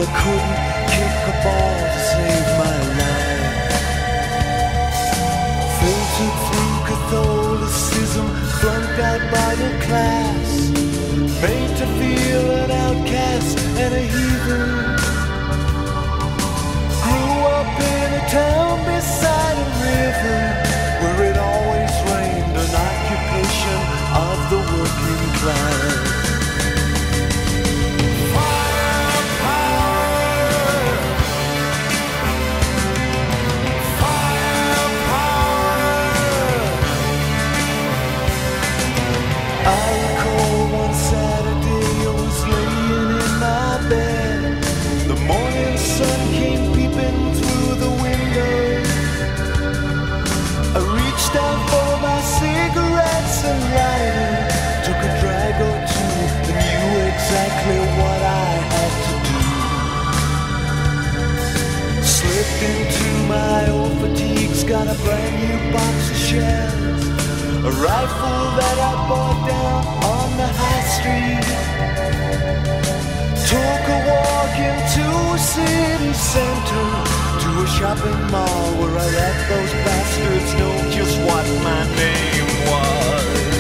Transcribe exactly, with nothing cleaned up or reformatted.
I couldn't kick a ball to save my life. Filtered through Catholicism, flunked out Bible class, made to feel an outcast and a heathen. Grew up in a town beside a river, where it always rained, an occupation of the working class. I recall one Saturday I was laying in my bed. The morning sun came peeping through the window. I reached out for my cigarettes and lighter, took a drag or two, and knew exactly what I had to do. Slipped into my old fatigues, got a brand new box of shells, a rifle that I bought down on the high street. Took a walk into a city center, to a shopping mall where I let those bastards know just what my name was.